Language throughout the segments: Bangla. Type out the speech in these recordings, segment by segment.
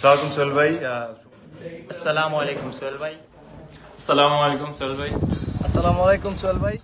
अस्सलाम सोहेल भाई। अस्सलामु अलैकुम सोहेल भाई। अस्सलामु अलैकुम सोहेल भाई। अस्सलामु अलैकुम सोहेल भाई।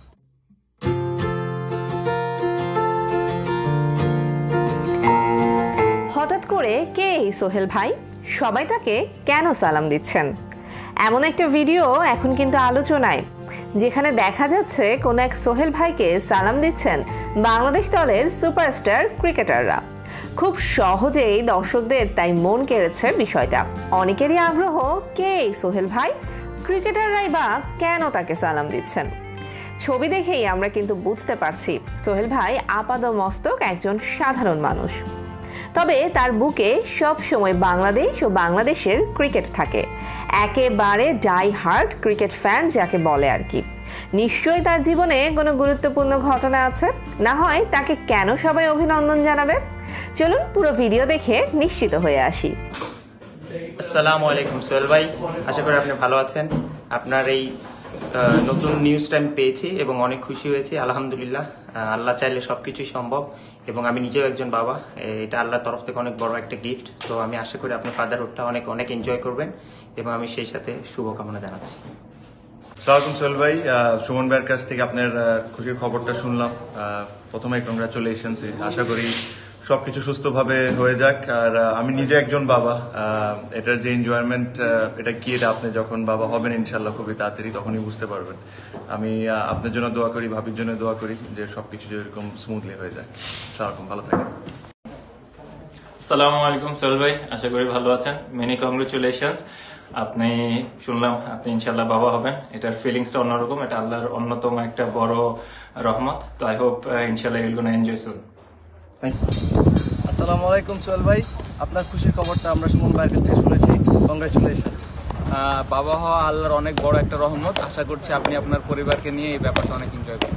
হঠাৎ করে কে এই সোহেল ভাই, সবাই তাকে কেন সালাম দিচ্ছেন? এমন একটা ভিডিও এখন কিন্তু আলোচনায়, যেখানে দেখা যাচ্ছে কোন এক সোহেল ভাইকে সালাম দিচ্ছেন বাংলাদেশ দলের সুপারস্টার ক্রিকেটাররা। খুব সহজেই দর্শকদের তাই মন কেড়েছে বিষয়টা। অনেকেরই আগ্রহ, কে এই সোহেল ভাই, ক্রিকেটাররাই বা কেন তাকে সালাম দিচ্ছেন। ছবি দেখেই আমরা কিন্তু বুঝতে পারছি সোহেল ভাই আপাদমস্তক একজন সাধারণ মানুষ, তবে তার বুকে সব সময় বাংলাদেশ ও বাংলাদেশের ক্রিকেট থাকে। একেবারে ডাই হার্ড ক্রিকেট ফ্যান যাকে বলে আর কি। নিশ্চয়ই তার জীবনে কোনো গুরুত্বপূর্ণ ঘটনা আছে, না হয় তাকে কেন সবাই অভিনন্দন জানাবে। চলুন পুরো ভিডিও দেখে নিশ্চিত হয়ে আসি। আসসালামু আলাইকুম সোহেল ভাই, আশা করি আপনি ভালো আছেন। আপনার এই নতুন নিউজটা আমি পেয়েছি এবং অনেক খুশি হয়েছি, আলহামদুলিল্লাহ। আল্লাহ চাইলে সবকিছুই সম্ভব এবং আমি নিজেও একজন বাবা, এটা আল্লাহর তরফ থেকে অনেক বড় একটা গিফট। তো আমি আশা করি আপনি ফাদারহুডটা অনেক অনেক এনজয় করবেন এবং আমি সেই সাথে শুভকামনা জানাচ্ছি। আসসালাম সোহেল ভাই, সুমন ভাইয়ের কাছ থেকে আপনার খুশির খবরটা শুনলাম। প্রথমে কংগ্রাচুলেশনস, আশা করি সবকিছু সুস্থভাবে হয়ে যাক। আর আমি নিজে একজন বাবা, এটার যে এনজয়মেন্ট এটা কি, এটা আপনি যখন বাবা হবেন ইনশাল্লাহ খুবই তাড়াতাড়ি তখনই বুঝতে পারবেন। আমি আপনার জন্য দোয়া করি, ভাবির জন্য দোয়া করি যে সবকিছু যেরকম স্মুথলি হয়ে যায়। সালাম, ভালো থাকেন। আসসালামু আলাইকুম সোহেল ভাই, আশা করি ভালো আছেন। Many congratulations. আপনি শুনলাম আপনি ইনশাল্লাহ বাবা হবেন, এটার ফিলিংসটা অন্যরকম, এটা আল্লাহর অন্যতম একটা বড় রহমত। তো আই হোপ ইনশাল্লাহ ইউল গোনা এনজয় সুন। আসসালামু আলাইকুম সোহেল ভাই, আপনার খুশির খবরটা আমরা সুমন ভাইয়ের কাছ থেকে শুনেছি। কংগ্রেচুলেশন। বাবা হওয়া আল্লাহর অনেক বড় একটা রহমত। আশা করছি আপনি আপনার পরিবারকে নিয়ে এই ব্যাপারটা অনেক এনজয় করবেন।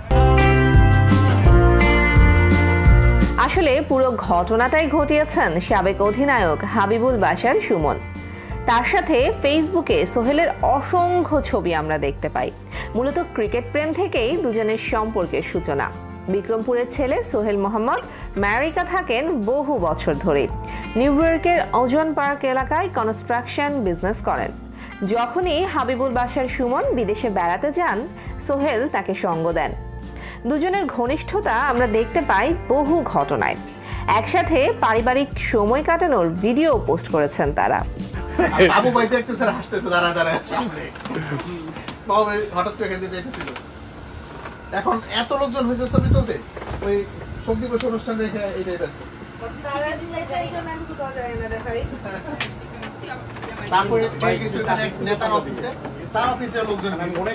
আসলে পুরো ঘটনাটাই ঘটিয়েছেন সাবেক অধিনায়ক হাবিবুল বাশার সুমন। তার সাথে ফেসবুকে সোহেলের অসংখ্য ছবি আমরা দেখতে পাই। মূলত ক্রিকেট প্রেম থেকেই দুজনের সম্পর্কের সূচনা। বিক্রমপুরের ছেলে সোহেল মোহাম্মদ আমেরিকা থাকেন বহু বছর ধরে। নিউ ইয়র্কের ওজন পার্ক এলাকায় কনস্ট্রাকশন বিজনেস করেন। যখনই হাবিবুল বাশার সুমন বিদেশে বেড়াতে যান, সোহেল তাকে সঙ্গ দেন। দুজনের ঘনিষ্ঠতা আমরা দেখতে পাই বহু ঘটনায়। একসাথে পারিবারিক সময় কাটানোর ভিডিও পোস্ট করেছেন তারা। বাবু ভাই দেখতেছে, হাসতেছে, দাঁড়ায় দাঁড়ায় সামনে। বাবু ভাই হঠাৎ করে এখানে যাইতেছিল। এখন এত লোকজন হয়েছে ছবি তুলতে, ওই সবজি বসে অনুষ্ঠান রেখে এটাই ব্যস্ত। তারপরে নেতার অফিসে, তার অফিসের লোকজন অনেক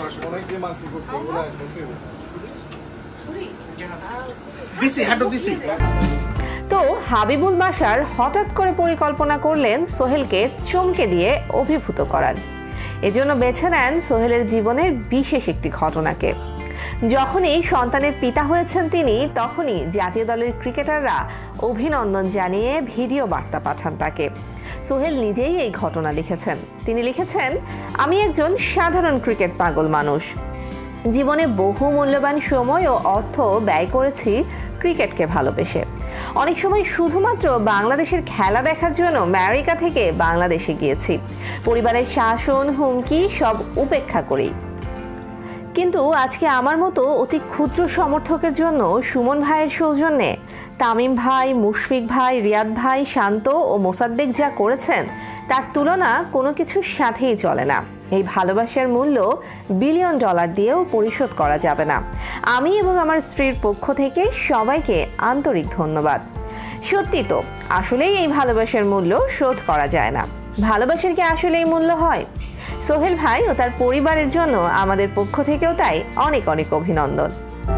দিছি, হ্যান্ডও দিছি। তো হাবিবুল বাশার হঠাৎ করে পরিকল্পনা করলেন সোহেলকে চমকে দিয়ে অভিভূত করার। এজন্য বেছে নেন সোহেলের জীবনের বিশেষ একটি ঘটনাকে। যখনই সন্তানের পিতা হয়েছেন তিনি, তখনই জাতীয় দলের ক্রিকেটাররা অভিনন্দন জানিয়ে ভিডিও বার্তা পাঠান তাকে। সোহেল নিজেই এই ঘটনা লিখেছেন। তিনি লিখেছেন, আমি একজন সাধারণ ক্রিকেট পাগল মানুষ। জীবনে বহু মূল্যবান সময় ও অর্থ ব্যয় করেছি ক্রিকেটকে ভালোবেসে। অনেক সময় শুধুমাত্র বাংলাদেশের খেলা দেখার জন্য আমেরিকা থেকে বাংলাদেশে গিয়েছি, পরিবারের শাসন হুমকি সব উপেক্ষা করেই। কিন্তু আজকে আমার মতো অতি ক্ষুদ্র সমর্থকের জন্য সুমন ভাইয়ের সৌজন্যে তামিম ভাই, মুশফিক ভাই, রিয়াদ ভাই, শান্ত ও মোসাদ্দেক যা করেছেন তার তুলনা কোনো কিছুর সাথেই চলে না। এই ভালোবাসার মূল্য বিলিয়ন ডলার দিয়েও পরিশোধ করা যাবে না। আমি এবং আমার স্ত্রীর পক্ষ থেকে সবাইকে আন্তরিক ধন্যবাদ। সত্যি তো, আসলেই এই ভালোবাসার মূল্য শোধ করা যায় না। ভালোবাসার কি আসলেই মূল্য হয়? সোহেল ভাই ও তার পরিবারের জন্য আমাদের পক্ষ থেকেও তাই অনেক অনেক অভিনন্দন।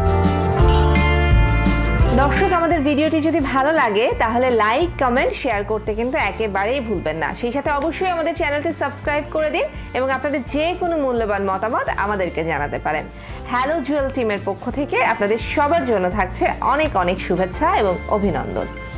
দর্শক, আমাদের ভিডিওটি যদি ভালো লাগে তাহলে লাইক, কমেন্ট, শেয়ার করতে কিন্তু একেবারেই ভুলবেন না। সেই সাথে অবশ্যই আমাদের চ্যানেলটি সাবস্ক্রাইব করে দিন এবং আপনাদের যে কোনো মূল্যবান মতামত আমাদেরকে জানাতে পারেন। হ্যালো জুয়েল টিমের পক্ষ থেকে আপনাদের সবার জন্য থাকছে অনেক অনেক শুভেচ্ছা এবং অভিনন্দন।